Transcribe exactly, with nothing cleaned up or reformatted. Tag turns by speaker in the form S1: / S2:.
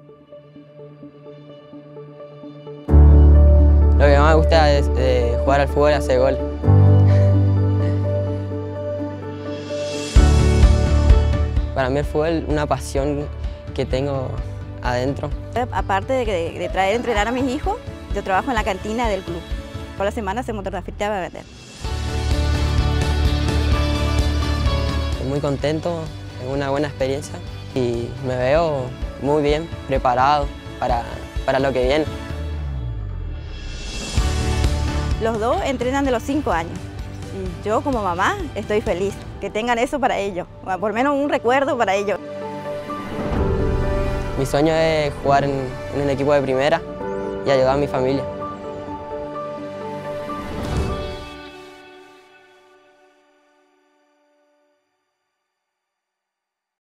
S1: Lo que más me gusta es eh, jugar al fútbol y hacer gol. Para mí el fútbol es una pasión que tengo adentro.
S2: Aparte de, de, de traer a entrenar a mis hijos, yo trabajo en la cantina del club. Por la semana hacemos torta frita para vender.
S1: Estoy muy contento, es una buena experiencia y me veo muy bien preparado para, para lo que viene.
S2: Los dos entrenan de los cinco años y yo como mamá estoy feliz que tengan eso para ellos, o por lo menos un recuerdo para ellos.
S1: Mi sueño es jugar en, en un equipo de primera y ayudar a mi familia.